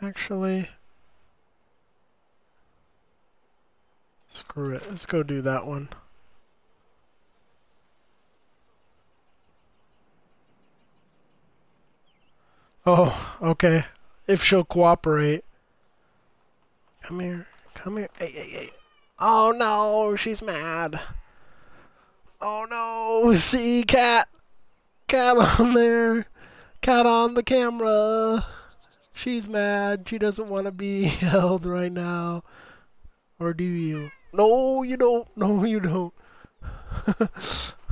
Actually, screw it. Let's go do that one. Oh, okay. If she'll cooperate. Come here. Come here. Hey, hey, hey. Oh no, she's mad. Oh no, see, cat. Cat on there. Cat on the camera. She's mad. She doesn't want to be held right now. Or do you? No, you don't. No, you don't.